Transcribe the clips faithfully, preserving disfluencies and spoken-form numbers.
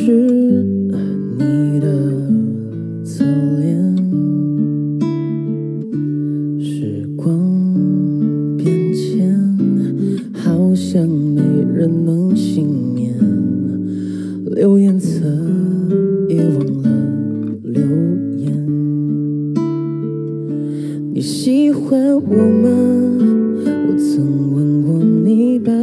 是你的侧脸，时光变迁，好像没人能幸免，留言册也忘了留言。你喜欢我吗？我曾问过你吧。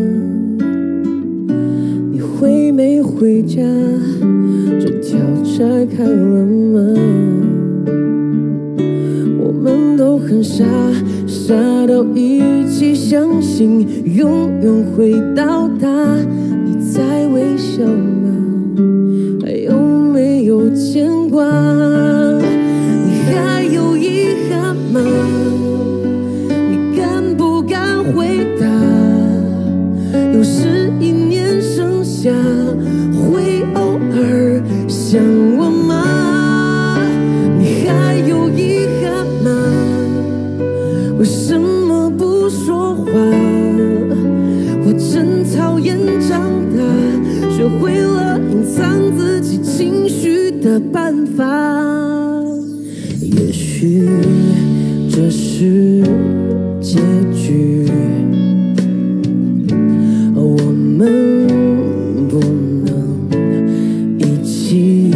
你回没回家？这条拆开了吗？我们都很傻，傻到一起相信永远会到达。你在微笑吗？还有没有牵挂？你还有遗憾吗？你敢不敢回答？有时一念生下，会偶尔想我吗？你还有遗憾吗？为什么不说话？我真讨厌长大，学会了隐藏自己情绪的办法。也许这是结局，我们不能一起。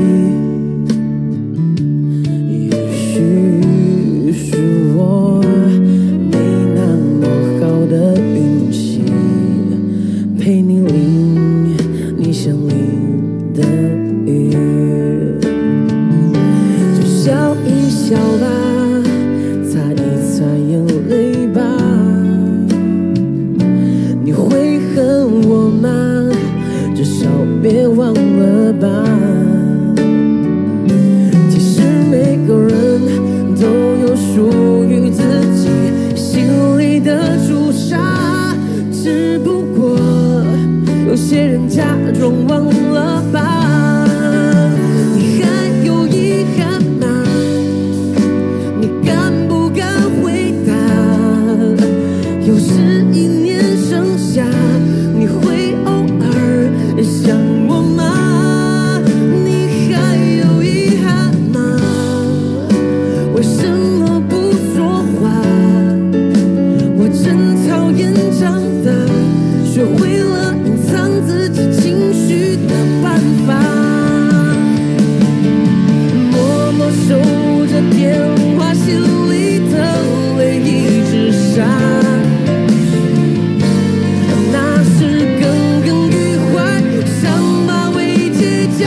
也许是我没那么好的运气，陪你淋你想淋的雨。就笑一笑吧，擦一擦眼泪吧。你会恨我吗？至少别忘了吧。其实每个人都有属于自己心里的朱砂，只不过有些人假装忘了吧。你还有遗憾吗？你敢不敢回答？有时一念生下，你会偶尔想我吗？你还有遗憾吗？为什么不说话？我真讨厌长大，学会了隐藏自己情绪的办法。默默守着电话，心里的泪一直洒。那是耿耿于怀，伤疤未结痂。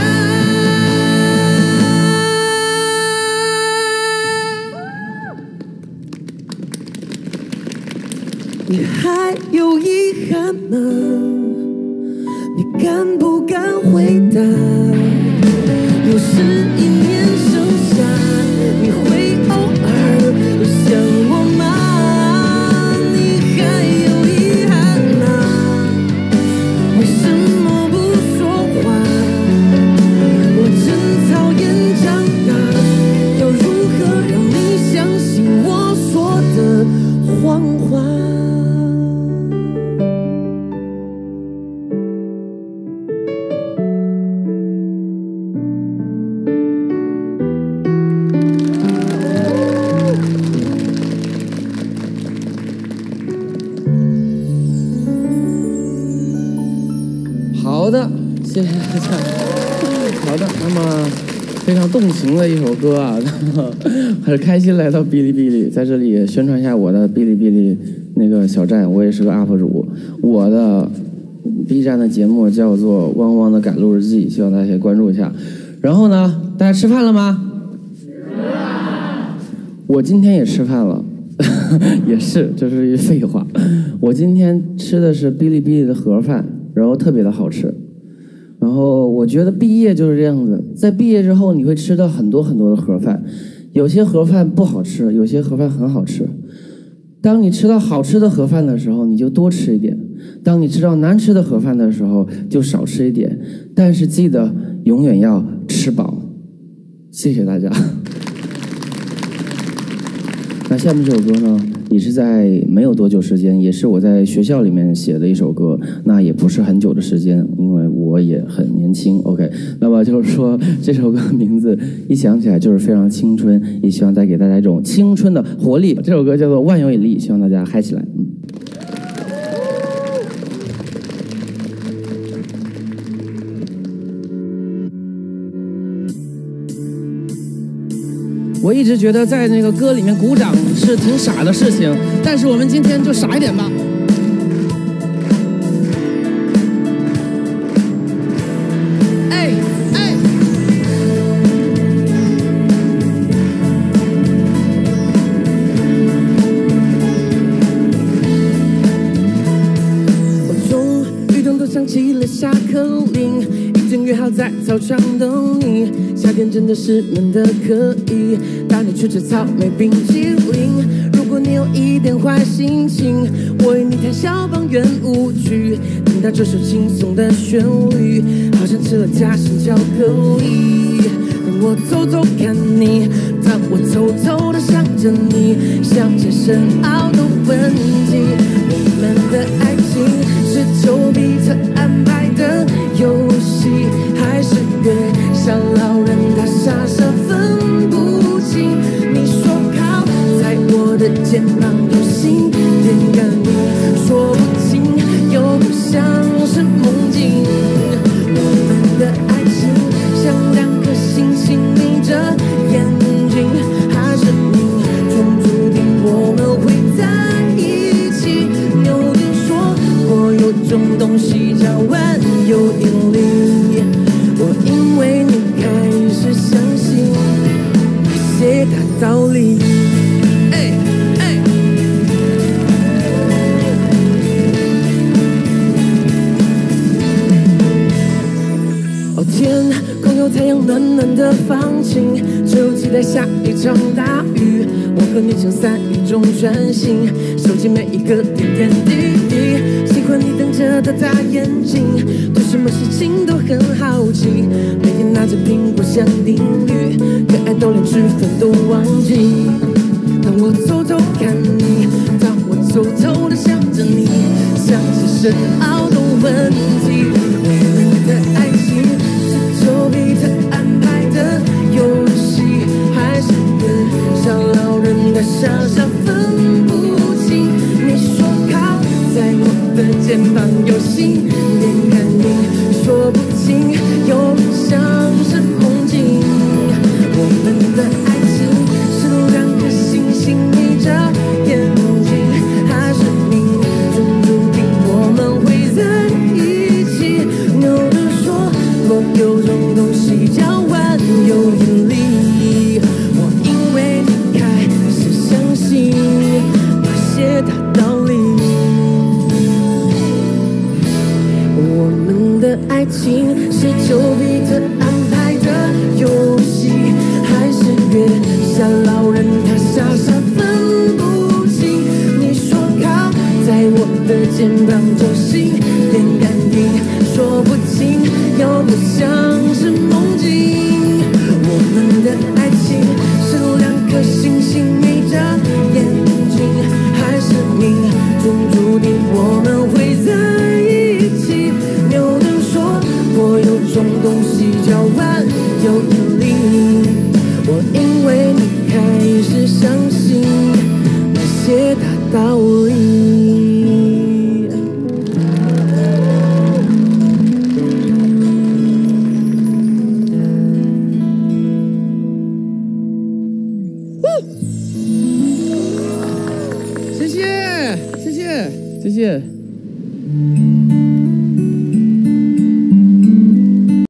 你还有遗憾吗？你敢不敢回答？有时一念生下，你会偶尔想我吗？你还有遗憾吗？为什么不说话？我真讨厌长大，要如何让你相信我说的谎话？好的，谢谢大家。好的，那么非常动情的一首歌啊，很开心来到哔哩哔哩，在这里也宣传一下我的哔哩哔哩那个小站，我也是个 U P 主，我的 B 站的节目叫做《汪汪的赶路日记》，希望大家可以关注一下。然后呢，大家吃饭了吗？吃饭。我今天也吃饭了。也是，这是一废话。我今天吃的是哔哩哔哩的盒饭，然后特别的好吃。然后我觉得毕业就是这样子，在毕业之后你会吃到很多很多的盒饭，有些盒饭不好吃，有些盒饭很好吃。当你吃到好吃的盒饭的时候，你就多吃一点；当你吃到难吃的盒饭的时候，就少吃一点。但是记得永远要吃饱。谢谢大家。 那下面这首歌呢，也是在没有多久时间，也是我在学校里面写的一首歌，那也不是很久的时间，因为我也很年轻。OK， 那么就是说这首歌名字一想起来就是非常青春，也希望带给大家一种青春的活力。这首歌叫做《万有引力》，希望大家嗨起来。嗯。我一直觉得在那个歌里面鼓掌是挺傻的事情，但是我们今天就傻一点吧。哎哎，我终于咚咚响起了下课铃，已经约好在操场等你。夏天真的是闷得可以，带你去吃草莓冰淇淋。如果你有一点坏心情，我为你弹小邦圆舞曲，听到这首轻松的旋律，好像吃了夹心巧克力。当我偷偷看你，当我偷偷的想着你，想些深奥的问题。我们的爱情是丘比特安排的游戏，还是月下老人他傻傻分不清？你说靠在我的肩膀有心电感应，说不清又不像是梦境。我们的爱情像两颗星星眯着眼睛，还是命中注定我们会在一起。牛顿说过有种东西叫万有引力，我因为你开始相信一些大道理。哎哎，哦天空有太阳暖暖的放晴，就期待下一场大雨。我和你像伞雨中穿行，收集每一个点点滴滴。喜欢你瞪着的大眼睛，对什么事情都很好奇。每天拿着苹果想定律，可爱到连吃饭都忘记。当我偷偷看你，当我偷偷的想着你，想些深奥的问题。我们的爱情是丘比特安排的游戏，还是跟小老人的傻傻分不清？你说靠在我的肩膀有心电感应，说不清又不像是梦境。我们的爱情是两颗星星眯着眼睛，还是命中注定我们会在一起？牛顿说过有种东西叫万有引力，我因为你开始相信那些大道理。我们的爱情是丘比特安排的游戏，还是月下老人他傻傻分不清？你说靠在我的肩膀就心电感应，说不清又不像是梦境。我们的爱情是两颗星星眯着眼睛，还是命中注定我们会在一起？牛顿说过有种东西叫万有引力，我因为你开始相信那些大道理。谢谢谢谢谢谢。